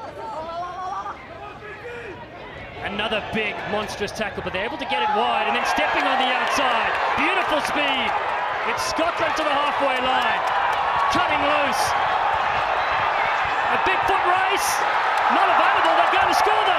Another big, monstrous tackle, but they're able to get it wide, and then stepping on the outside. Beautiful speed. It's Scotland to the halfway line. Cutting loose. A big foot race. Not available. They're going to score, though.